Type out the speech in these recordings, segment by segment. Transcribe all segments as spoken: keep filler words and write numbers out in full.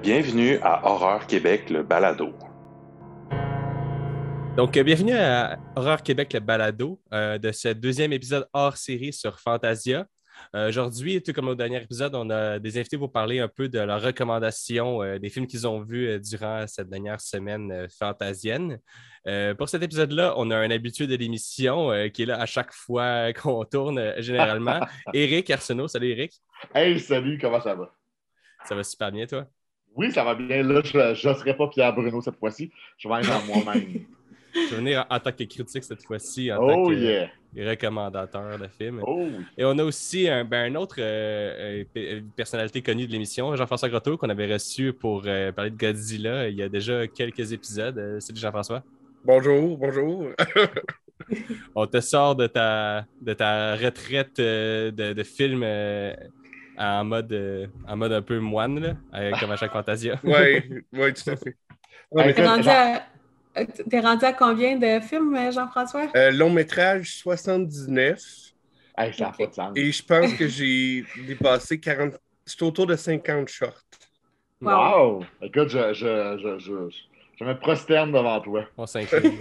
Bienvenue à Horreur Québec, le balado. Donc, euh, bienvenue à Horreur Québec, le balado euh, de ce deuxième épisode hors série sur Fantasia. Euh, aujourd'hui, tout comme au dernier épisode, on a des invités pour parler un peu de leurs recommandations euh, des films qu'ils ont vus euh, durant cette dernière semaine euh, fantasienne. Euh, pour cet épisode-là, on a un habitué de l'émission euh, qui est là à chaque fois qu'on tourne, euh, généralement. Éric Arsenault. Salut, Éric. Hey, salut, comment ça va? Ça va super bien, toi? Oui, ça va bien. Là, je ne serai pas Pierre Bruno cette fois-ci. Je vais être en moi-même. Je vais venir en, en tant que critique cette fois-ci, en tant Oh que yeah! recommandateur de films. Oh oui! Et on a aussi un, ben, un autre euh, euh, personnalité connue de l'émission, Jean-François Grotto, qu'on avait reçu pour euh, parler de Godzilla il y a déjà quelques épisodes. Euh, salut Jean-François. Bonjour, bonjour. On te sort de ta, de ta retraite euh, de, de film euh, en, mode, euh, en mode un peu moine, là, euh, comme à chaque Fantasia. Oui, oui, tout à fait. Ouais, T'es rendu, à... T'es rendu à combien de films, Jean-François? Euh, long métrage soixante-dix-neuf. Hey, ça n'a Ok. pas de sens. Et je pense que j'ai dépassé quarante. C'est autour de cinquante shorts. Wow! Écoute, je, je, je, je, je me prosterne devant toi. On s'incline.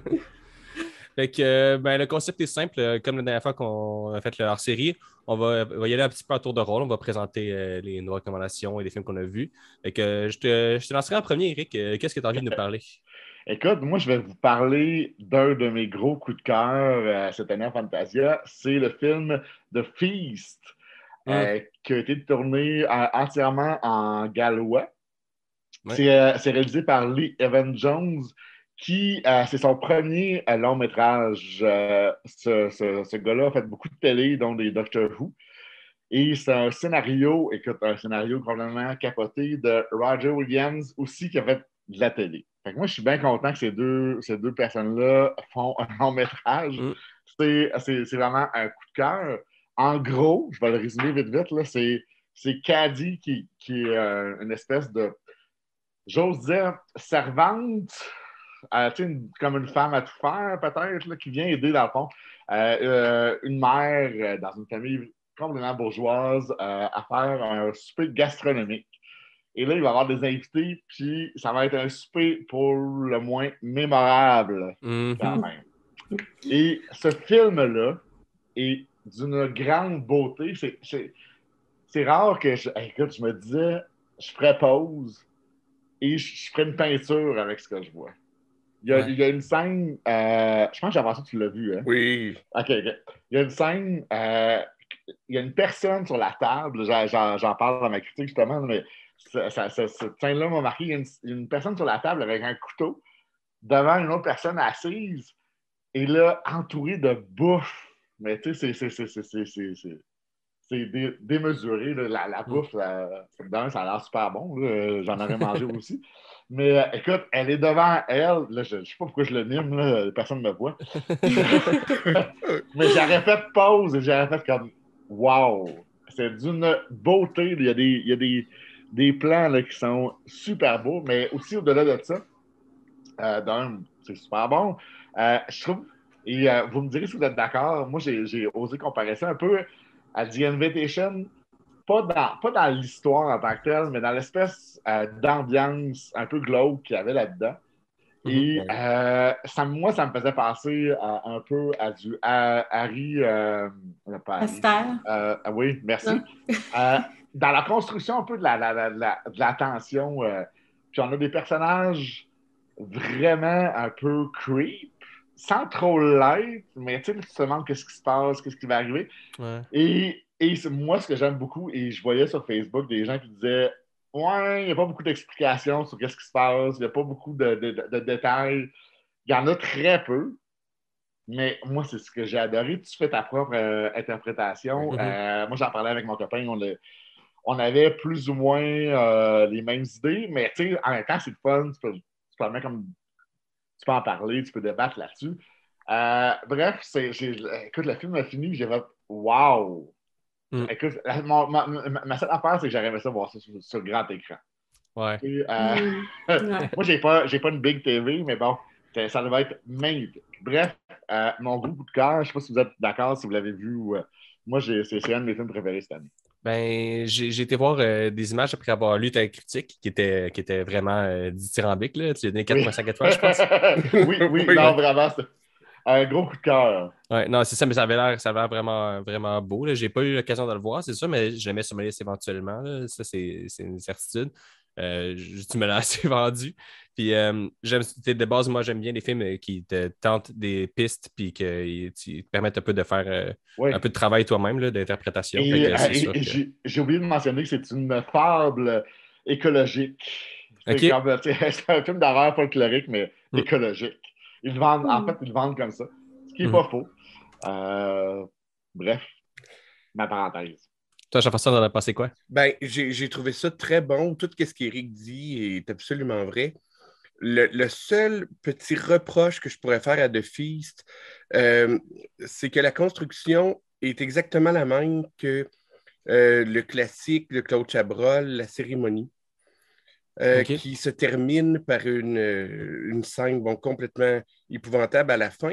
Fait que, euh, ben, le concept est simple. euh, Comme la dernière fois qu'on a fait le hors-série, on va, on va y aller un petit peu à tour de rôle. On va présenter euh, les, nos recommandations et les films qu'on a vus. Fait que, euh, je, te, je te lancerai en premier, Eric. Euh, Qu'est-ce que tu as envie de nous parler? Écoute, moi, je vais vous parler d'un de mes gros coups de cœur euh, cette année à Fantasia. C'est le film The Feast, euh, Mm. qui a été tourné euh, entièrement en gallois. Ouais. C'est euh, c'est réalisé par Lee Evan Jones, qui, euh, c'est son premier euh, long métrage. Euh, ce, ce, ce gars-là a fait beaucoup de télé, dont des Doctor Who. Et c'est un scénario, écoute, un scénario complètement capoté de Roger Williams aussi, qui a fait de la télé. Fait que moi, je suis bien content que ces deux, ces deux personnes-là font un long métrage. Mm. C'est, c'est, c'est vraiment un coup de cœur. En gros, je vais le résumer vite vite, là, c'est, c'est Caddy qui, qui est euh, une espèce de, j'ose dire, servante, euh, une, comme une femme à tout faire, peut-être, là, qui vient aider, dans le fond, euh, euh, une mère euh, dans une famille complètement bourgeoise euh, à faire un souper gastronomique. Et là, il va y avoir des invités, puis ça va être un souper pour le moins mémorable, Mm. quand même. Et ce film-là est d'une grande beauté. C'est, c'est, c'est rare que, je, écoute, je me disais, je ferais pause et je, je ferais une peinture avec ce que je vois. Il y a, Ouais. il y a une scène, euh, je pense que avant ça, tu l'as vu, hein? Oui. OK, OK. Il y a une scène, euh, il y a une personne sur la table, j'en, j'en, j'en parle dans ma critique justement, mais ça, ça, ça, cette scène-là m'a marqué. Il y a une, une personne sur la table avec un couteau devant une autre personne assise et là, entourée de bouffe. Mais tu sais, c'est, c'est, c'est, c'est, c'est, c'est, c'est dé, démesuré. Là. La, la bouffe, la, d'un, ça a l'air super bon. Là. J'en aurais mangé aussi. Mais euh, écoute, elle est devant elle. Là, je ne sais pas pourquoi je le mime, là, personne ne me voit. Mais j'aurais fait pause et j'aurais fait comme wow! C'est d'une beauté. Il y a des, il y a des, des plans là, qui sont super beaux, mais aussi au-delà de ça, euh, d'un, c'est super bon. Euh, je trouve, et euh, vous me direz si vous êtes d'accord, moi j'ai, j'ai osé comparer ça un peu à The Invitation, pas dans, pas dans l'histoire en tant que telle, mais dans l'espèce euh, d'ambiance un peu glauque qu'il y avait là-dedans. Et Mhm. euh, ça, moi, ça me faisait penser à, un peu à du à, Harry. Euh, pas Harry. Aster. Euh, oui, merci. Non. Euh, dans la construction un peu de la, la, la, la, de la tension, euh, puis on a des personnages vraiment un peu creep, sans trop l'être, mais tu sais, tu te demandes qu'est-ce qui se passe, qu'est-ce qui va arriver. Ouais. Et, et c'est- moi, ce que j'aime beaucoup, et je voyais sur Facebook des gens qui disaient ouais, il n'y a pas beaucoup d'explications sur ce qui se passe, il n'y a pas beaucoup de, de, de, de détails. Il y en a très peu, mais moi, c'est ce que j'ai adoré. Tu fais ta propre euh, interprétation. Mhm. Euh, moi, j'en parlais avec mon copain, on, l'a- on avait plus ou moins euh, les mêmes idées, mais tu sais, en même temps, c'est le fun. Tu peux, tu peux en mettre comme- tu peux en parler, tu peux débattre là-dessus. Euh, bref, c'est, j'ai, écoute, le film a fini, j'ai fait wow! Mm. Écoute, la- mon- ma, ma- ma seule affaire, c'est que j'aurais aimé ça voir ça sur, sur grand écran. Ouais. Et, euh, Mm. Ouais. moi, j'ai pas, j'ai pas une big T V, mais bon, ça, ça va être magnifique. Bref, euh, mon gros coup de cœur, je sais pas si vous êtes d'accord, si vous l'avez vu. Ou, euh, moi, j'ai, c'est, c'est un de mes films préférés cette année. Ben, j'ai j'ai été voir euh, des images après avoir lu ta critique qui était, qui était vraiment euh, dithyrambique. Là. Tu lui as donné quatre Oui. virgule cinq étoiles, je pense. oui, oui, Oui. non, vraiment, c'est un gros coup de cœur. Ouais, non, c'est ça, mais ça avait l'air, ça avait l'air vraiment, vraiment beau. Je n'ai pas eu l'occasion de le voir, c'est sûr, mais je le mets sur ma liste éventuellement. Là. Ça, c'est c'est une certitude. Euh, je- tu me l'as assez vendu. Puis, euh, j'aime, t'sais, de base, moi, j'aime bien les films euh, qui te tentent des pistes puis qui te permettent un peu de faire euh, Oui. un peu de travail toi-même, là, d'interprétation. Fait Et, que c'est et- sûr et que... j'ai j'ai oublié de mentionner que c'est une fable écologique. C'est OK. comme, tu sais, c'est un film d'horreur folklorique, mais Mm. écologique. Ils le vendent, en Hmm. fait, ils le vendent comme ça, ce qui n'est Mhm. pas faux. Euh, bref, ma parenthèse. Toi, Jean-François, t'en as pensé quoi? Ben, j'ai j'ai trouvé ça très bon. Tout ce qu'Éric dit est absolument vrai. Le, le seul petit reproche que je pourrais faire à The Feast, euh, c'est que la construction est exactement la même que euh, le classique de Claude Chabrol, La Cérémonie, euh, OK. qui se termine par une, euh, une scène bon, complètement épouvantable à la fin.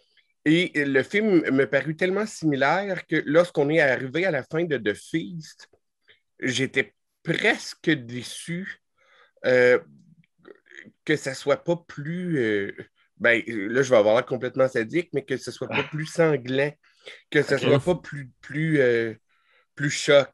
Et le film me parut tellement similaire que lorsqu'on est arrivé à la fin de The Feast, j'étais presque déçu euh, que ça soit pas plus. Euh, ben, là, je vais avoir l'air complètement sadique, mais que ce soit pas plus sanglant, que ce OK. soit pas plus, plus, euh, plus choc.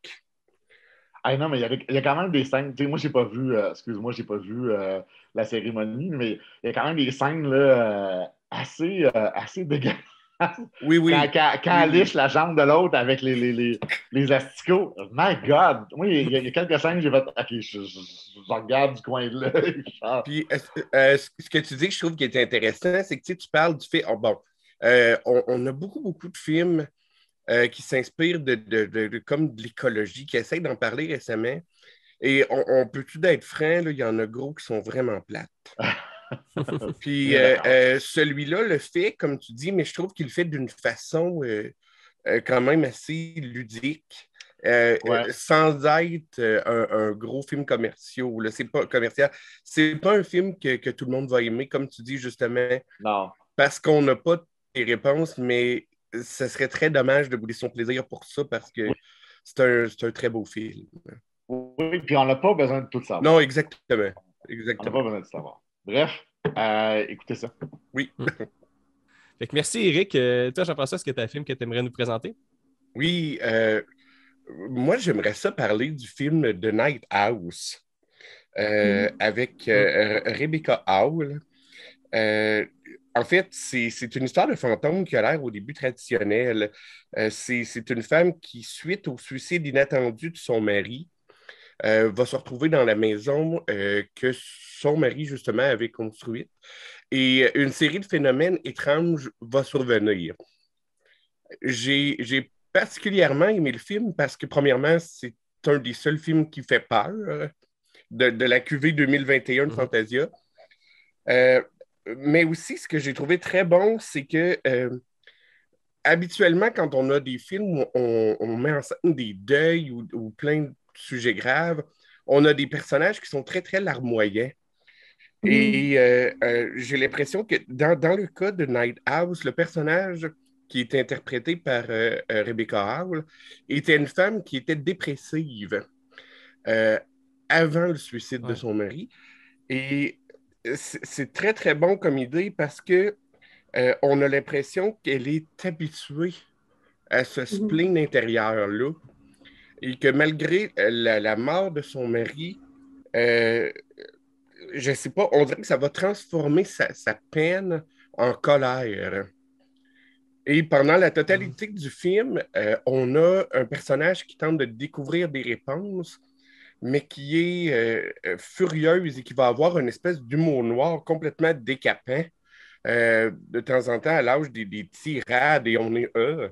Ah non, mais il y, a, il y a quand même des scènes. Tu sais, moi, j'ai pas vu, euh, excuse-moi, j'ai pas vu euh, la cérémonie, mais il y a quand même des scènes là, euh, assez, euh, assez dégueulasses. Oui, Quand, oui. quand, quand Oui, elle oui. liche la jambe de l'autre avec les, les, les, les asticots. My God! Moi, il y a, il y a quelques scènes que j'ai fait. OK, je, je, je regarde du coin de l'œil. Genre, Puis, euh, euh, ce que tu dis que je trouve qui est intéressant, c'est que tu sais, tu parles du fait. Oh, bon, euh, on, on a beaucoup, beaucoup de films euh, qui s'inspirent de, de, de- de- comme de l'écologie, qui essayent d'en parler récemment. Et on, on peut tout être franc, là, il y en a gros qui sont vraiment plates. Puis bien euh, d'accord. euh, celui-là le fait, comme tu dis, mais je trouve qu'il le fait d'une façon euh, euh, quand même assez ludique, euh, euh, Ouais, sans être euh, un, un gros film commercial. Là. C'est pas commercial. C'est pas un film que, que tout le monde va aimer, comme tu dis justement, non. parce qu'on n'a pas les réponses, mais ce serait très dommage de bouler son plaisir pour ça parce que Oui, c'est un, c'est un très beau film. oui, puis on n'a pas besoin de tout Non, savoir. exactement. On n'a Exactement. pas besoin de tout savoir. Bref, euh, écoutez ça. Oui. Fait que merci, Eric. Euh, toi, Jean-François, est-ce que tu as un film que tu aimerais nous présenter? Oui, euh, moi, j'aimerais ça parler du film The Night House euh, Mhm. avec Mm. euh, Rebecca Hall. Euh, en fait, c'est, c'est une histoire de fantôme qui a l'air au début traditionnelle. Euh, c'est, c'est une femme qui, suite au suicide inattendu de son mari, euh, va se retrouver dans la maison euh, que son mari, justement, avait construite. Et une série de phénomènes étranges va survenir. J'ai, j'ai particulièrement aimé le film parce que, premièrement, c'est un des seuls films qui fait peur euh, de, de la Q V deux mille vingt et un de Mhm. Fantasia. Euh, mais aussi, ce que j'ai trouvé très bon, c'est que euh, habituellement, quand on a des films où on, on met en scène des deuils ou, ou plein de sujets graves, on a des personnages qui sont très, très larmoyants. Mhm. Et euh, euh, j'ai l'impression que dans, dans le cas de Night House, le personnage qui était interprété par euh, euh, Rebecca Hall était une femme qui était dépressive euh, avant le suicide de Ouais. son mari. Et c'est c'est très, très bon comme idée parce que euh, on a l'impression qu'elle est habituée à ce Mhm. spleen intérieur-là et que malgré euh, la, la mort de son mari, euh, je sais pas, on dirait que ça va transformer sa, sa peine en colère. Et pendant la Mhm. totalité du film, euh, on a un personnage qui tente de découvrir des réponses, mais qui est euh, euh, furieuse et qui va avoir une espèce d'humour noir complètement décapant. Euh, de temps en temps, à l'âge des, des tirades, et on est euh,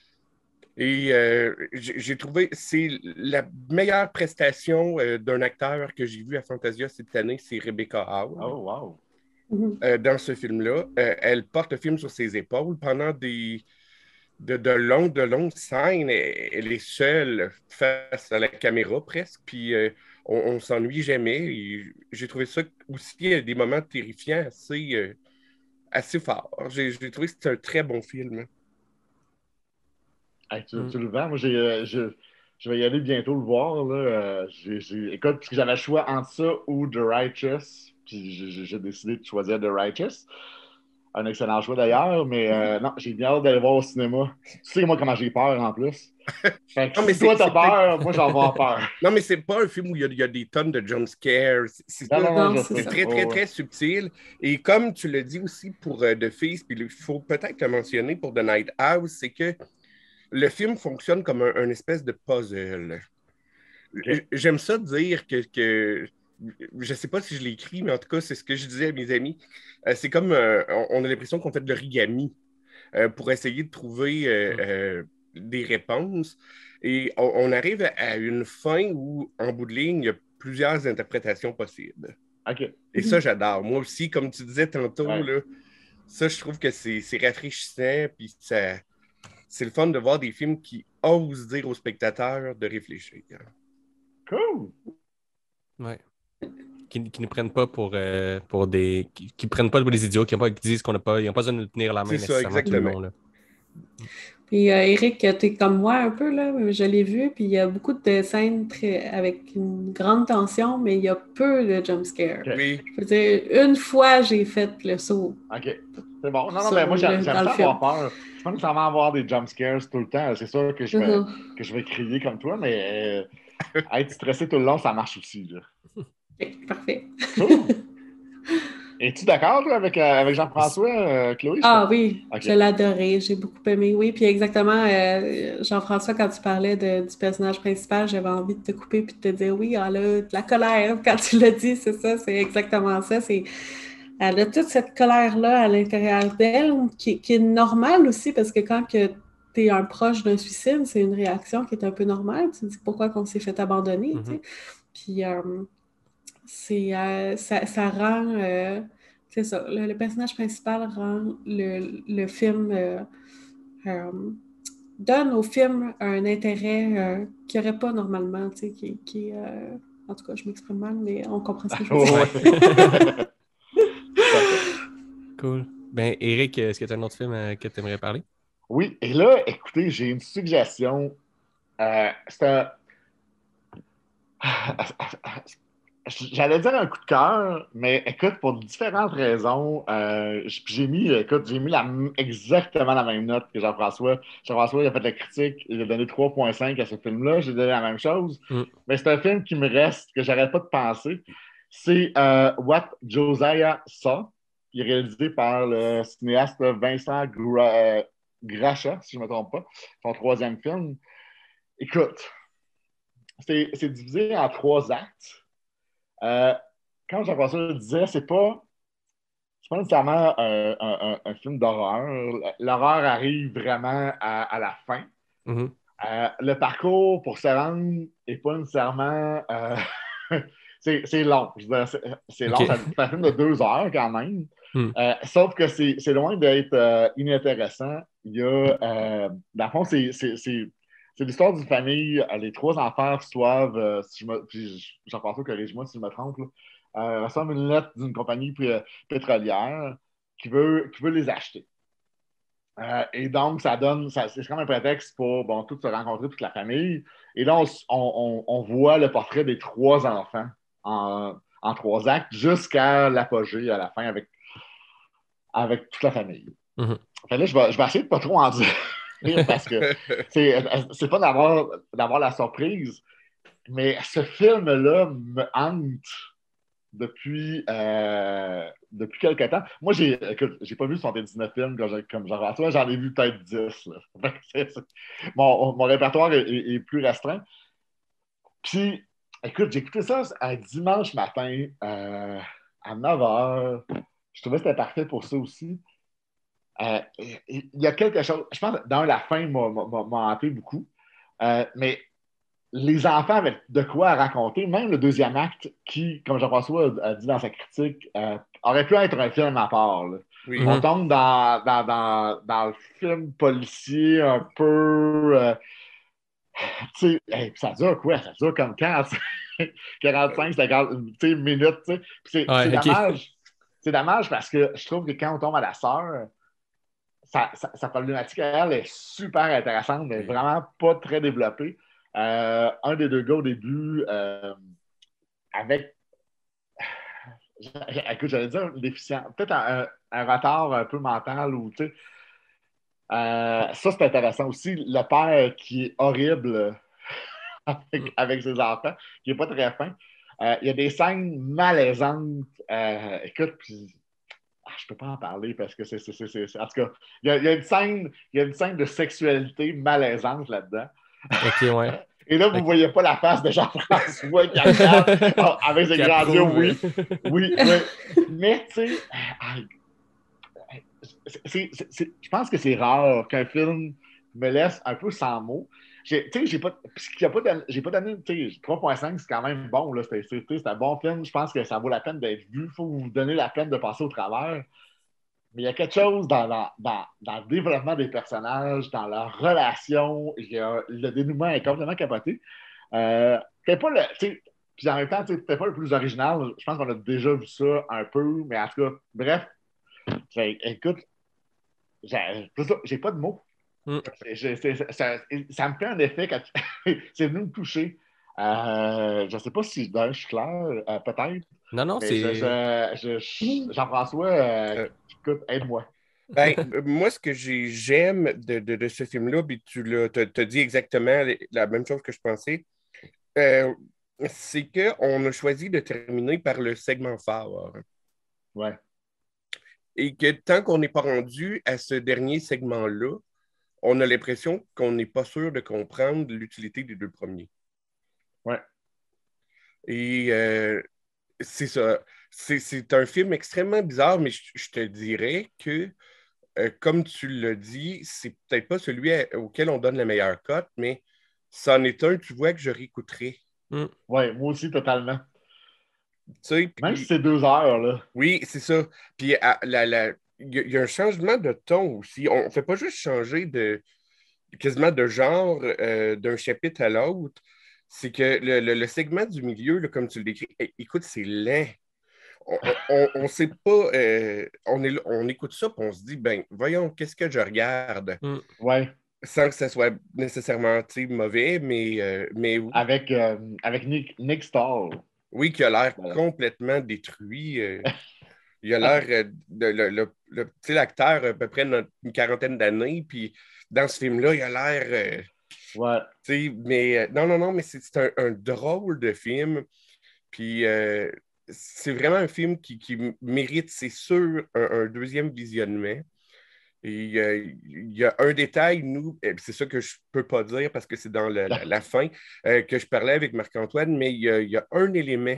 Et euh, j'ai j'ai trouvé, c'est la meilleure prestation euh, d'un acteur que j'ai vu à Fantasia cette année, c'est Rebecca Hall. Oh, wow. Mhm. Euh, dans ce film-là. Euh, elle porte le film sur ses épaules pendant des, de, de longues, de longues scènes. Elle, elle est seule face à la caméra presque, puis euh, on, on s'ennuie jamais. Et j'ai trouvé ça aussi euh, des moments terrifiants assez, euh, assez forts. J'ai j'ai trouvé que c'était un très bon film. Hey, tu, Mm. tu le vends. Moi, j'ai, euh, je, je vais y aller bientôt le voir. Là. Euh, j'ai, j'ai... Écoute, parce que j'avais le choix entre ça ou The Righteous. Puis j'ai, j'ai décidé de choisir The Righteous. Un excellent choix d'ailleurs, mais euh, non, j'ai bien hâte d'aller voir au cinéma. Tu sais, moi, comment j'ai peur en plus. Fait que Non, mais si toi, c'est, t'as c'est peur, peut-être- moi, j'en vais en peur. Non, mais c'est pas un film où il y a, il y a des tonnes de jump scares. C'est, c'est Non, ça. non, non, Non, je c'est sais. C'est ça. très, très, Oh, très subtil. Et comme tu l'as dit aussi pour euh, The Feast, puis il faut peut-être le mentionner pour The Night House, c'est que le film fonctionne comme un, un espèce de puzzle. OK. J'aime ça dire que, que je ne sais pas si je l'ai écrit, mais en tout cas, c'est ce que je disais à mes amis. Euh, c'est comme, euh, on, on a l'impression qu'on fait de l'origami euh, pour essayer de trouver euh, euh, des réponses. Et on, on arrive à, à une fin où, en bout de ligne, il y a plusieurs interprétations possibles. OK. Et ça, j'adore. Moi aussi, comme tu disais tantôt, Ouais. là, ça, je trouve que c'est, c'est rafraîchissant, puis ça, c'est le fun de voir des films qui osent dire aux spectateurs de réfléchir. Cool. Ouais. Qui, qui ne prennent pas pour, euh, pour des. Qui, qui prennent pas pour des idiots, qui, ont pas, qui disent qu'on n'a pas. Ils n'ont pas besoin de nous tenir la main C'est ça, nécessairement tout le exactement. long. Là. Puis euh, Eric, t'es comme moi un peu, là, je l'ai vu, puis il y a beaucoup de scènes très, avec une grande tension, mais il y a peu de jumpscare. OK. Oui, Je veux dire, une fois, j'ai fait le saut. OK. C'est bon. Non, non, Sur mais moi, j'aime, le- j'aime dans le ça film. avoir peur. Je pas nécessairement avoir des jump scares tout le temps. C'est sûr que je vais, Mhm. que je vais crier comme toi, mais euh, être stressé tout le long, ça marche aussi. Là. Ok, parfait. Cool. Es-tu d'accord, toi, avec, euh, avec Jean-François, euh, Chloé? Ah oui, OK. je l'adorais, j'ai beaucoup aimé. Oui, puis exactement, euh, Jean-François, quand tu parlais de- du personnage principal, j'avais envie de te couper puis de te dire oui, elle a de la colère. Quand tu l'as dit, c'est ça, c'est exactement ça. C'est, elle a toute cette colère-là à l'intérieur d'elle qui, qui est normale aussi parce que quand que tu es un proche d'un suicide, c'est une réaction qui est un peu normale. Tu te dis pourquoi qu'on s'est fait abandonner, tu sais. Mhm. Puis euh, c'est, euh, ça, ça rend, euh, c'est ça, le, le personnage principal rend le, le film, euh, euh, donne au film un intérêt euh, qu'il n'y aurait pas normalement, tu sais, qui, qui euh, en tout cas, je m'exprime mal, mais on comprend ce que je veux dire. Ouais. Tout à fait. Cool. Ben, Eric, est-ce que tu as un autre film euh, que tu aimerais parler? Oui, et là, écoutez, j'ai une suggestion. Euh, c'est un... J'allais dire un coup de cœur, mais écoute, pour différentes raisons, euh, j'ai mis, écoute, j'ai mis la, exactement la même note que Jean-François. Jean-François, il a fait la critique, il a donné trois virgule cinq à ce film-là, j'ai donné la même chose. Mm. Mais c'est un film qui me reste, que j'arrête pas de penser. C'est euh, What Josiah Saw, qui est réalisé par le cinéaste Vincent Gra- Gracha, si je ne me trompe pas, son troisième film. Écoute, c'est, c'est divisé en trois actes. Euh, quand Jean-François le disait, c'est pas, c'est pas nécessairement un, un- un- un film d'horreur. L'horreur arrive vraiment à, à la fin. Mhm. Euh, le parcours pour se rendre n'est pas nécessairement. euh, c'est, c'est long. Je veux dire, c'est, c'est long. Ok. Ça- C'est un film de deux heures quand même. Hmm. Euh, sauf que c'est, c'est loin d'être euh, inintéressant. Il y a. Euh, dans le fond, c'est, c'est, c'est, c'est l'histoire d'une famille. Euh, Les trois enfants reçoivent. Euh, si je me, puis j'en pense pas, corrige-moi si je me trompe. Là, euh, reçoivent une lettre d'une compagnie p- pétrolière qui veut, qui veut les acheter. Euh, et donc, ça donne, ça, c'est comme un prétexte pour bon, tous se rencontrer, toute la famille. Et là, on, on, on voit le portrait des trois enfants en, en trois actes jusqu'à l'apogée à la fin avec, avec toute la famille. Mhm. Fait là, je vais, je vais essayer de pas trop en dire parce que c'est, c'est pas d'avoir, d'avoir la surprise, mais ce film-là me hante depuis, euh, depuis quelques temps. Moi, j'ai, écoute, j'ai pas vu soixante-dix-neuf films comme, comme Jean-François, j'en ai vu peut-être dix. Là. C'est, c'est, mon, mon répertoire est, est, est plus restreint. Puis, écoute, j'ai écouté ça un dimanche matin euh, à neuf heures. Je trouvais que c'était parfait pour ça aussi. Euh, Il y a quelque chose, je pense que dans la fin m'a, m'a, m'a hanté beaucoup. Euh, mais les enfants avaient de quoi raconter, même le deuxième acte, qui, comme Jean-François a dit dans sa critique, euh, aurait pu être un film à part. Là. oui. Mhm. On tombe dans, dans, dans, dans le film policier un peu. Euh, tu sais, hey, ça dure quoi? Ça dure comme quarante-cinq, quarante-cinq cinquante minutes. Tu sais. Puis C'est, Ouais, c'est ok. dommage. C'est dommage parce que je trouve que quand on tombe à la sœur, sa, sa, sa problématique à elle est super intéressante, mais Oui. vraiment pas très développée. Euh, un des deux gars au début, euh, avec. Écoute, j'allais dire déficient. Peut-être un, un retard un peu mental ou, tu sais. Euh, ça, c'est intéressant aussi. Le père qui est horrible avec, avec ses enfants, qui n'est pas très fin. Euh, il y a des scènes malaisantes. Euh, écoute, puis, ah, je ne peux pas en parler parce que c'est. c'est, c'est, c'est en tout cas, il y, a, il, y a une scène, il y a une scène de sexualité malaisante là-dedans. OK, ouais. Et là, vous ne okay. voyez pas la face de Jean-François qui regarde oh, avec ses grands yeux, oui. Oui, oui. Mais, tu sais, c'est, c'est, c'est, je pense que c'est rare qu'un film me laisse un peu sans mots. Tu sais, j'ai pas, j'ai pas donné, tu sais, trois virgule cinq, c'est quand même bon, là. C'est, c'est, c'est un bon film. Je pense que ça vaut la peine d'être vu. Il faut vous donner la peine de passer au travers. Mais il y a quelque chose dans, dans, dans, dans le développement des personnages, dans leur relation. Il y a, le dénouement est complètement capoté. Euh, peut-être pas le, puis en même temps, peut-être pas le plus original. Je pense qu'on a déjà vu ça un peu, mais en tout cas, bref, écoute, j'ai, j'ai pas de mots. Mm. C'est, c'est, c'est, ça, ça me fait un effet quand c'est venu me toucher. Euh, je ne sais pas si je suis clair, euh, peut-être. Non, non, mais c'est. Je, je, je, Jean-François, euh, écoute, aide-moi. Ben, moi, ce que j'ai, j'aime de, de, de ce film-là, puis tu l'as, t'as dit exactement la même chose que je pensais, euh, c'est qu'on a choisi de terminer par le segment phare. Ouais. Et que tant qu'on n'est pas rendu à ce dernier segment-là, on a l'impression qu'on n'est pas sûr de comprendre l'utilité des deux premiers. Ouais. Et euh, c'est ça. C'est, c'est un film extrêmement bizarre, mais je, je te dirais que, euh, comme tu l'as dit, c'est peut-être pas celui à, auquel on donne la meilleure cote, mais c'en est un, tu vois, que je réécouterai. Mm. Oui, moi aussi, totalement. Tu sais, puis, même si c'est deux heures, là. Oui, c'est ça. Puis à, la, la, il y a un changement de ton aussi. On ne fait pas juste changer de quasiment de genre euh, d'un chapitre à l'autre. C'est que le, le, le segment du milieu, là, comme tu le décris, écoute, c'est lent. On ne sait pas, euh, on, est, on écoute ça et on se dit, ben, voyons, qu'est-ce que je regarde? Mm. Ouais. Sans que ça soit nécessairement mauvais, mais... Euh, mais oui. Avec, euh, avec Nick, Nick Stahl. Oui, qui a l'air voilà. complètement détruit. Euh, il a l'air euh, de le, le, le petit acteur à peu près une quarantaine d'années, puis dans ce film-là, il a l'air... Euh, ouais. Tu sais, mais euh, non, non, non, mais c'est, c'est un, un drôle de film. Puis euh, c'est vraiment un film qui, qui mérite, c'est sûr, un, un deuxième visionnement. Et euh, il y a un détail, nous, c'est ça que je ne peux pas dire parce que c'est dans le, la, la fin, euh, que je parlais avec Marc-Antoine, mais il y a, il y a un élément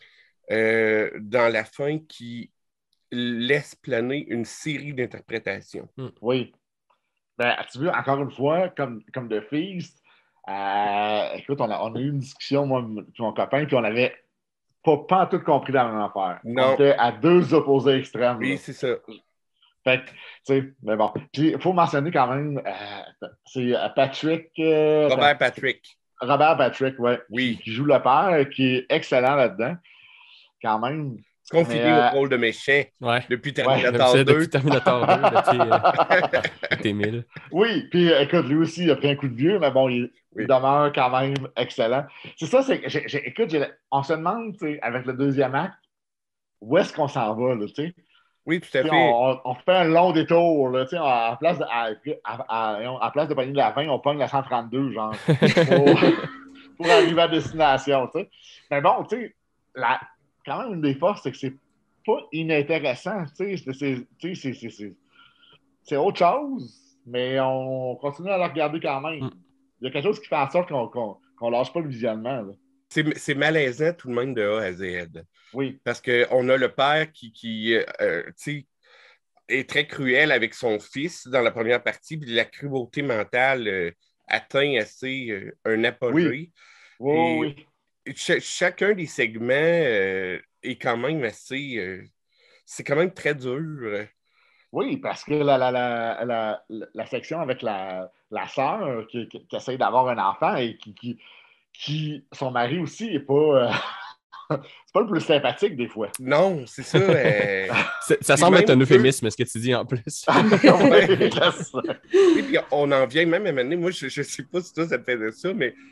euh, dans la fin qui laisse planer une série d'interprétations. Oui. Ben, tu veux, encore une fois, comme, comme de Feast, euh, écoute, on a, on a eu une discussion, moi et mon copain, puis on n'avait pas, pas tout compris dans la même affaire. Non. On était à deux opposés extrêmes. Oui, là. c'est ça. Fait que, tu sais, mais bon. Puis, il faut mentionner quand même, euh, c'est Patrick... Euh, Robert Patrick. Robert Patrick, oui. Oui. Qui, qui joue le père, qui est excellent là-dedans. Quand même... Confiné euh, au rôle de méchant ouais. depuis Terminator ouais, deux. Depuis Terminator deux, depuis euh, T mille. Oui, puis écoute, lui aussi, il a pris un coup de vieux, mais bon, il, oui. il demeure quand même excellent. C'est ça, c'est que, j'ai, j'ai, écoute, j'ai, on se demande, tu sais, avec le deuxième acte, où est-ce qu'on s'en va, là, tu sais? Oui, tout à fait. On, on fait un long détour, là, tu sais, à place de, à, à, à, à place de pogner la vingt, on pogne la cent trente-deux, genre, pour, pour arriver à destination, tu sais. Mais bon, tu sais, la... quand même, une des forces, c'est que c'est pas inintéressant. Tu sais, c'est, c'est, c'est, c'est, c'est, c'est autre chose, mais on continue à la regarder quand même. Il y a quelque chose qui fait en sorte qu'on qu'on, qu'on lâche pas le visionnement. Là. C'est, c'est malaisant tout de même de A à Z. Oui. Parce qu'on a le père qui, qui euh, tu sais, est très cruel avec son fils dans la première partie, puis la cruauté mentale euh, atteint assez euh, un apogée. Oui, oui, Et, oui. Ch- chacun des segments euh, est quand même assez... Euh, c'est quand même très dur. Oui, parce que la, la, la, la, la section avec la, la sœur qui, qui, qui essaie d'avoir un enfant et qui, qui, qui son mari aussi n'est pas... Euh, c'est pas le plus sympathique des fois. Non, c'est ça. Euh... c'est, ça semble être un euphémisme, ce que tu dis en plus. Oui, puis on en vient même à mener. Moi, je ne sais pas si toi, ça te fait de ça, mais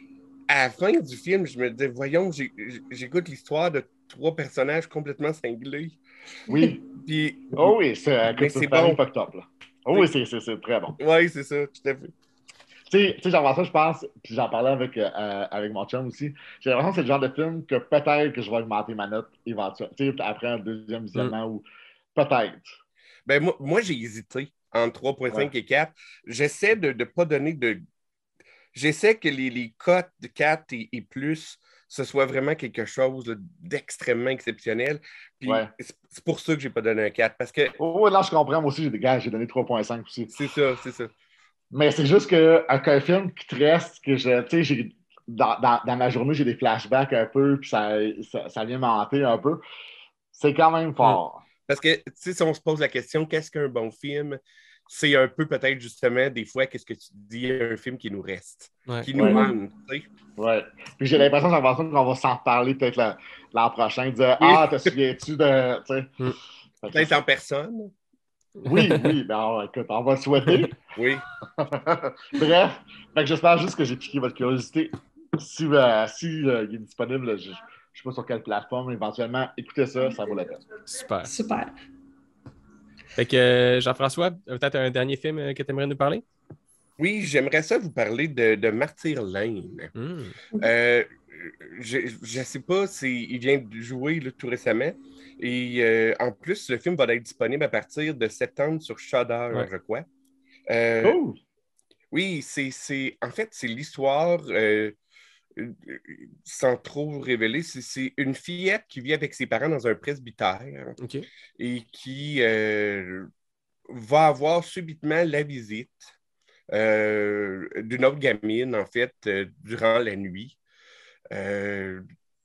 à la fin du film, je me disais, voyons, j'ai, j'écoute l'histoire de trois personnages complètement cinglés. Oui. Puis, oh oui, c'est, mais c'est bon. bon. Top, là. Oh oui, c'est, c'est, c'est très bon. Oui, c'est ça, tout à fait. Tu sais, j'en vois ça, je pense, puis j'en parlais avec, euh, avec mon chum aussi. J'ai l'impression que c'est le genre de film que peut-être que je vais augmenter ma note éventuellement. Tu sais, après un deuxième visionnement mm. ou peut-être. Ben, moi, moi, j'ai hésité entre trois virgule cinq ouais. et quatre. J'essaie de ne pas donner de. J'essaie que les, les cotes de quatre et, et plus, ce soit vraiment quelque chose là, d'extrêmement exceptionnel. Puis ouais. c'est pour ça que je n'ai pas donné un quatre. Parce que. Oh, là, je comprends. Moi aussi, j'ai, gars, j'ai donné trois virgule cinq aussi. C'est ça, c'est ça. Mais c'est juste qu'un un film qui te reste, que je, tu sais, j'ai, dans, dans, dans ma journée, j'ai des flashbacks un peu, puis ça, ça, ça vient m'hanter un peu. C'est quand même fort. Parce que, tu sais, si on se pose la question, qu'est-ce qu'un bon film? C'est un peu peut-être justement, des fois, qu'est-ce que tu dis, un film qui nous reste, ouais. qui nous ouais. manque, tu sais. Oui. Puis j'ai l'impression qu'on va s'en reparler peut-être l'an, l'an prochain, dire « Ah, te souviens-tu de... » mm. Peut-être en personne. Oui, oui, ben on, écoute, on va le souhaiter. Oui. Bref, fait que j'espère juste que j'ai piqué votre curiosité. Si, euh, si euh, il est disponible, je ne sais pas sur quelle plateforme, éventuellement, écoutez ça, ça vaut la peine. Super. Super. Fait que Jean-François, peut-être un dernier film que tu aimerais nous parler? Oui, j'aimerais ça vous parler de, de Martyr Lane. Mm. Euh, je ne sais pas s'il vient de jouer là, tout récemment. Et euh, en plus, le film va être disponible à partir de septembre sur Shudder, ouais. je crois. Euh, oh. Oui, c'est, c'est en fait, c'est l'histoire, euh, sans trop révéler, c'est, c'est une fillette qui vit avec ses parents dans un presbytère okay. et qui euh, va avoir subitement la visite euh, d'une autre gamine, en fait, euh, durant la nuit. Euh,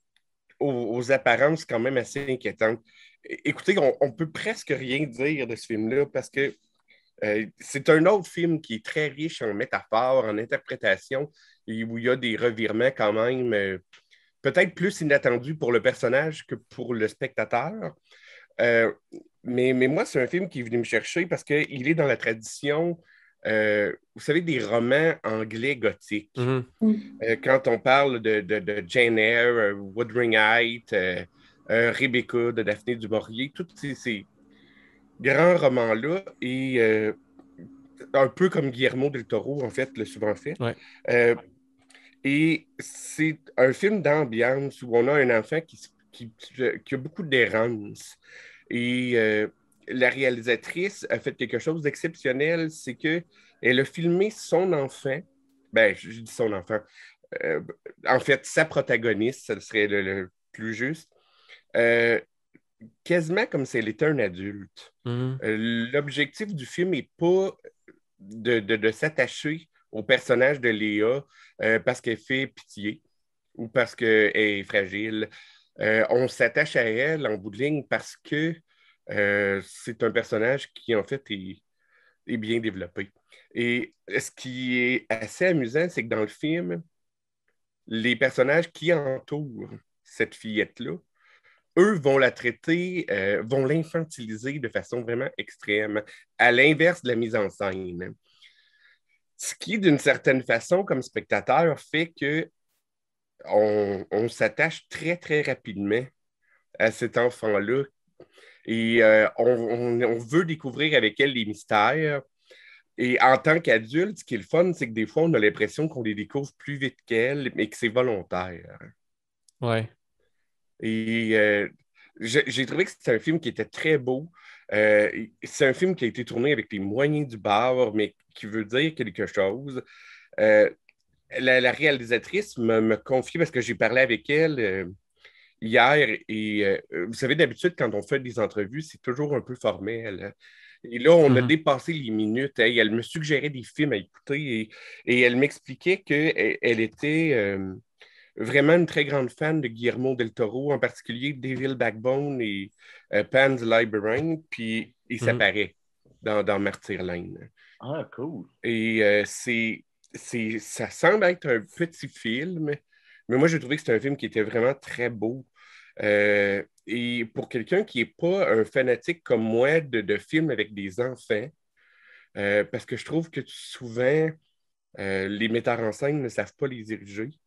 aux, aux apparences quand même assez inquiétantes. Écoutez, on ne peut presque rien dire de ce film-là parce que euh, c'est un autre film qui est très riche en métaphores, en interprétation, et où il y a des revirements quand même euh, peut-être plus inattendus pour le personnage que pour le spectateur. Euh, mais, mais moi, c'est un film qui est venu me chercher parce qu'il est dans la tradition, euh, vous savez, des romans anglais gothiques. Mm-hmm. Euh, quand on parle de, de, de Jane Eyre, uh, Wuthering Heights, euh, euh, Rebecca de Daphné du Maurier, tous ces, ces grands romans-là, et euh, un peu comme Guillermo del Toro, en fait, l'a souvent fait. Ouais. Euh, et c'est un film d'ambiance où on a un enfant qui, qui, qui a beaucoup d'errance. Et euh, la réalisatrice a fait quelque chose d'exceptionnel, c'est qu'elle a filmé son enfant, ben, je dis son enfant, euh, en fait, sa protagoniste, ce serait le, le plus juste, euh, quasiment comme si elle était un adulte. Mm-hmm. Euh, l'objectif du film n'est pas de, de, de s'attacher au personnage de Léa euh, parce qu'elle fait pitié ou parce qu'elle est fragile. Euh, on s'attache à elle en bout de ligne parce que euh, c'est un personnage qui, en fait, est, est bien développé. Et ce qui est assez amusant, c'est que dans le film, les personnages qui entourent cette fillette-là, eux vont la traiter, euh, vont l'infantiliser de façon vraiment extrême, à l'inverse de la mise en scène. Ce qui, d'une certaine façon, comme spectateur, fait que on, on s'attache très, très rapidement à cet enfant-là. Et euh, on, on, on veut découvrir avec elle les mystères. Et en tant qu'adulte, ce qui est le fun, c'est que des fois, on a l'impression qu'on les découvre plus vite qu'elle, mais que c'est volontaire. Ouais. Et euh, j'ai, j'ai trouvé que c'était un film qui était très beau. Euh, c'est un film qui a été tourné avec les moyens du bord, mais qui veut dire quelque chose. Euh, la, la réalisatrice me, me confie, parce que j'ai parlé avec elle euh, hier, et euh, vous savez, d'habitude, quand on fait des entrevues, c'est toujours un peu formel. Et là, on mm-hmm. a dépassé les minutes. Hein, et elle me suggérait des films à écouter, et, et elle m'expliquait qu'elle elle était... Euh, vraiment une très grande fan de Guillermo del Toro, en particulier Devil Backbone et euh, Pan's Labyrinth, puis il mm-hmm. s'apparaît dans, dans Martyr Lane. Ah, cool. Et euh, c'est, c'est, ça semble être un petit film, mais moi, j'ai trouvé que c'était un film qui était vraiment très beau. Euh, et pour quelqu'un qui n'est pas un fanatique comme moi de, de films avec des enfants, euh, parce que je trouve que souvent, euh, les metteurs en scène ne savent pas les diriger.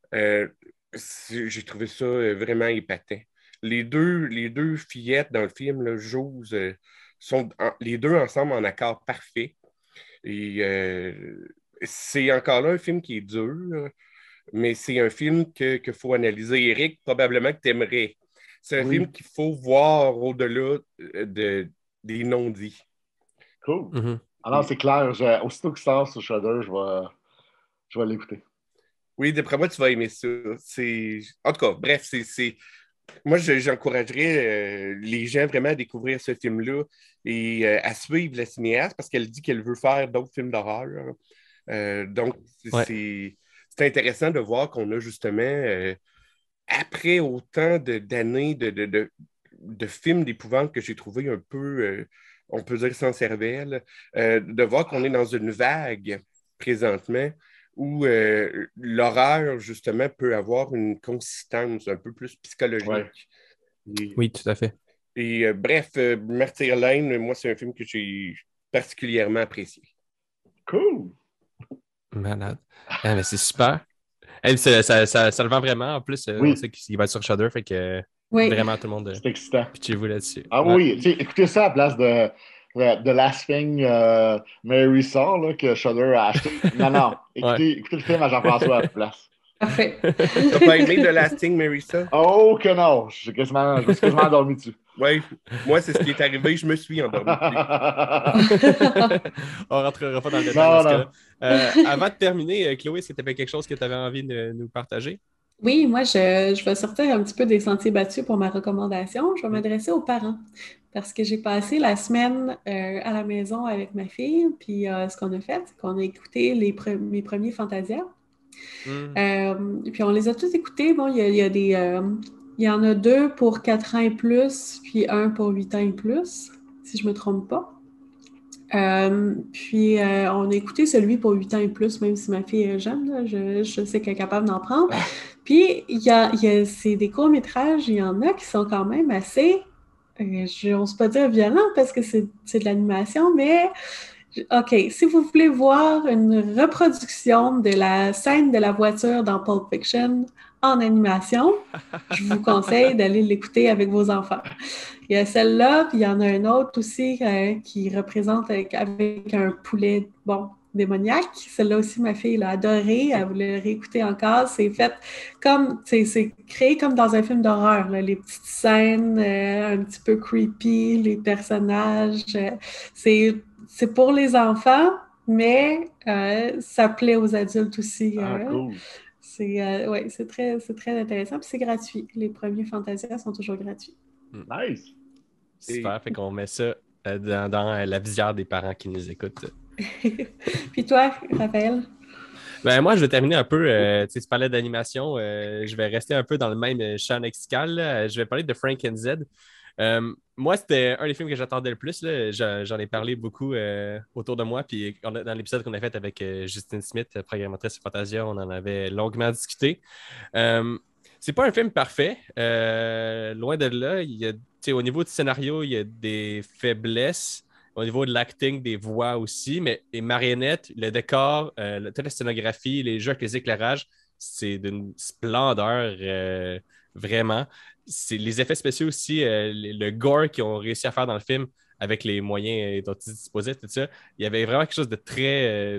Euh, j'ai trouvé ça vraiment épatant. Les deux, les deux fillettes dans le film, là, Jose, euh, sont en, les deux ensemble en accord parfait. Et euh, c'est encore là un film qui est dur, mais c'est un film que, qu'il faut analyser. Eric, probablement que tu aimerais. C'est un Oui. film qu'il faut voir au-delà de, des non-dits. Cool. Mm-hmm. Alors, c'est clair. Je, aussitôt que ça sort sur Shudder, je vais, je vais l'écouter. Oui, d'après moi, tu vas aimer ça. C'est... En tout cas, bref, c'est... c'est... Moi, je, j'encouragerais euh, les gens vraiment à découvrir ce film-là et euh, à suivre la cinéaste parce qu'elle dit qu'elle veut faire d'autres films d'horreur. Euh, donc, Ouais. c'est, c'est intéressant de voir qu'on a justement, euh, après autant de, d'années de, de, de, de films d'épouvante que j'ai trouvé un peu, euh, on peut dire sans cervelle, euh, de voir qu'on est dans une vague présentement où euh, l'horreur, justement, peut avoir une consistance un peu plus psychologique. Ouais. Et, Oui, tout à fait. et euh, bref, euh, Martyr Lane, moi, c'est un film que j'ai particulièrement apprécié. Cool! Malade. Ah, mais c'est super. Elle, ça, ça, ça, ça le vend vraiment. En plus, euh, Oui. on sait qu'il va être sur Shudder, fait que Oui. vraiment tout le monde, euh, C'est excitant. pitchez-vous là-dessus. Ah Ouais. oui, tu sais, écoutez ça à la place de, de, de Last Thing euh, Mary Saw là, que Shudder a acheté. Non, non, écoutez, Ouais. écoutez le film à Jean-François à la place. Parfait. T'as pas aimé The Lasting, Marissa? Oh que non! Je, suis quasiment, je me suis quasiment endormi dessus. Oui, moi, c'est ce qui est arrivé. Je me suis endormi. On ne rentrera pas dans le détail Non, dans ce non. cas-là. Euh, avant de terminer, euh, Chloé, est-ce que tu avais quelque chose que tu avais envie de nous partager? Oui, moi, je, je vais sortir un petit peu des sentiers battus pour ma recommandation. Je vais m'adresser aux parents parce que j'ai passé la semaine euh, à la maison avec ma fille. Puis euh, ce qu'on a fait, c'est qu'on a écouté les pre- mes premiers Fantasia. Mm. Euh, puis on les a tous écoutés. Bon, il y a, il y a des... euh, il y en a deux pour quatre ans et plus, puis un pour huit ans et plus, si je ne me trompe pas. Euh, puis euh, on a écouté celui pour huit ans et plus, même si ma fille est jeune, là, je, je sais qu'elle est capable d'en prendre. Puis il y a, il y a c'est des courts-métrages, il y en a qui sont quand même assez, euh, je n'ose pas dire violents parce que c'est, c'est de l'animation, mais OK, si vous voulez voir une reproduction de la scène de la voiture dans Pulp Fiction en animation, je vous conseille d'aller l'écouter avec vos enfants. Il y a celle-là, puis il y en a une autre aussi euh, qui représente avec, avec un poulet, bon, démoniaque. Celle-là aussi, ma fille l'a adoré, elle voulait le réécouter encore. C'est fait comme, c'est, c'est créé comme dans un film d'horreur, là, les petites scènes euh, un petit peu creepy, les personnages. Euh, c'est, c'est pour les enfants, mais euh, ça plaît aux adultes aussi. Ah, euh, cool. C'est, euh, ouais, c'est très, c'est très intéressant, puis c'est gratuit. Les premiers Fantasia sont toujours gratuits. Nice. Super, fait qu'on met ça euh, dans, dans euh, la visière des parents qui nous écoutent. Puis toi, Raphaël? Ben, moi, je vais terminer un peu. Euh, tu sais, tu parlais d'animation. Euh, je vais rester un peu dans le même champ lexical. Là. Je vais parler de Frank and Z. Euh, moi, c'était un des films que j'attendais le plus. Là. J'en, j'en ai parlé beaucoup euh, autour de moi. Puis on a- dans l'épisode qu'on a fait avec euh, Justine Smith, programmatrice de Fantasia, on en avait longuement discuté. Euh, c'est pas un film parfait. Euh, loin de là, il y a, tu sais, au niveau du scénario, il y a des faiblesses. Au niveau de l'acting, des voix aussi, mais les marionnettes, le décor, euh, le- toute la scénographie, les jeux avec les éclairages, c'est d'une splendeur, euh, vraiment. C'est les effets spéciaux aussi, euh, le, le gore qu'ils ont réussi à faire dans le film avec les moyens euh, dont ils disposaient, tout ça. Il y avait vraiment quelque chose de très, euh,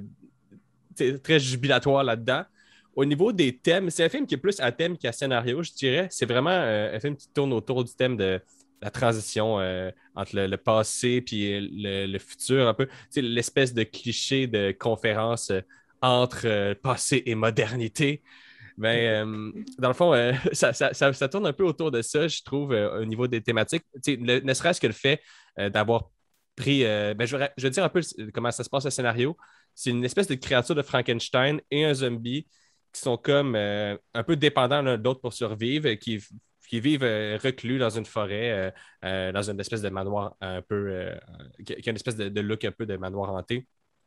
t- très jubilatoire là-dedans. Au niveau des thèmes, c'est un film qui est plus à thème qu'à scénario, je dirais. C'est vraiment euh, un film qui tourne autour du thème de la transition euh, entre le, le passé et le, le futur, un peu. Tu sais, l'espèce de cliché de conférence euh, entre euh, passé et modernité. Ben, euh, dans le fond, euh, ça, ça, ça, ça tourne un peu autour de ça, je trouve, euh, au niveau des thématiques. Tu sais, le- ne serait-ce que le fait euh, d'avoir pris. euh, ben, je, vais, je vais dire un peu comment ça se passe le scénario. C'est une espèce de créature de Frankenstein et un zombie qui sont comme euh, un peu dépendants l'un de l'autre pour survivre, qui, qui vivent euh, reclus dans une forêt, euh, euh, dans une espèce de manoir un peu. Euh, qui qui a une espèce de, de look un peu de manoir hanté.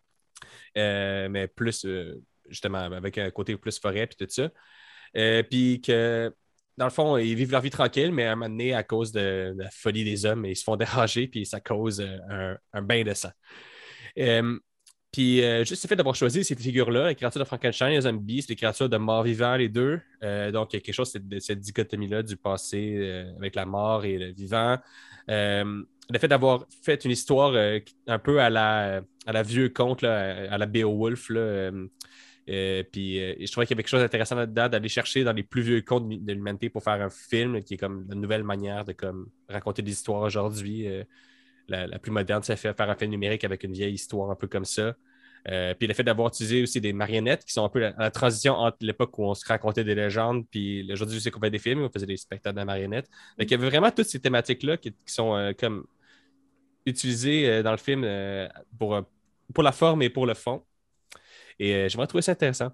Euh, mais plus, euh, justement, avec un côté plus forêt puis tout ça. Euh, puis que, dans le fond, ils vivent leur vie tranquille, mais à un moment donné, à cause de, de la folie des hommes, ils se font déranger puis ça cause euh, un, un bain de sang. Euh, Puis, euh, juste le fait d'avoir choisi ces figures-là, les créatures de Frankenstein, les zombies, c'est les créatures de mort-vivant, les deux. Euh, donc, il y a quelque chose de cette dichotomie-là du passé euh, avec la mort et le vivant. Euh, le fait d'avoir fait une histoire euh, un peu à la, à la vieux conte, là, à la Beowulf, là, euh, euh, puis euh, je trouvais qu'il y avait quelque chose d'intéressant là-dedans, d'aller chercher dans les plus vieux contes de l'humanité pour faire un film qui est comme une nouvelle manière de comme, raconter des histoires aujourd'hui. Euh, La, la plus moderne, c'est faire un film numérique avec une vieille histoire un peu comme ça. Euh, puis le fait d'avoir utilisé aussi des marionnettes qui sont un peu à la transition entre l'époque où on se racontait des légendes, puis aujourd'hui, c'est qu'on fait des films, on faisait des spectacles de marionnettes. Donc, il y avait vraiment toutes ces thématiques-là qui, qui sont euh, comme utilisées euh, dans le film euh, pour, euh, pour la forme et pour le fond. Et euh, j'aimerais trouver ça intéressant.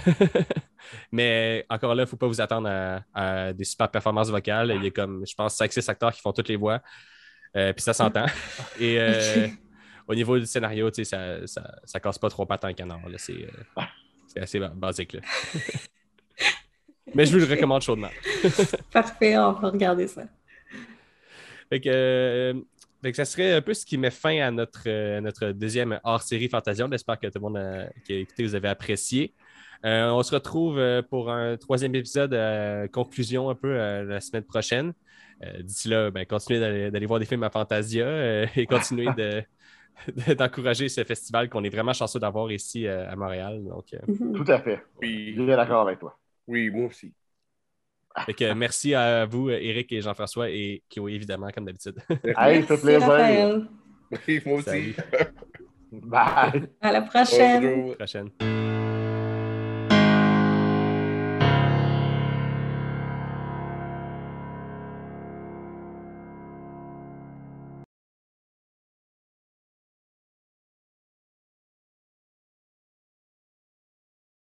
Mais encore là, il ne faut pas vous attendre à, à des super performances vocales. Il y a comme, je pense, cinq six acteurs qui font toutes les voix. Euh, puis ça s'entend. Et euh, au niveau du scénario, tu sais, ça, ça, ça casse pas trop pattes en canard. Là. C'est, euh, c'est assez basique. Là. Mais je vous le recommande chaudement. Parfait, on va regarder ça. Fait que, euh, fait que ça serait un peu ce qui met fin à notre, euh, notre deuxième hors-série Fantasia. J'espère que tout le monde a, qui a écouté, vous avez apprécié. Euh, on se retrouve pour un troisième épisode, euh, conclusion un peu euh, la semaine prochaine. Euh, d'ici là, ben, continuez d'aller, d'aller voir des films à Fantasia euh, et continuez de, de, d'encourager ce festival qu'on est vraiment chanceux d'avoir ici euh, à Montréal. Donc, euh... Tout à fait. Oui. Je suis d'accord avec toi. Oui, moi aussi. Fait que, merci à vous, Éric et Jean-François, et Chloé, évidemment, comme d'habitude. Hey, ça fait plaisir. Raphaël. Oui, moi aussi. Salut. Bye. À la prochaine. Bonjour. Prochaine.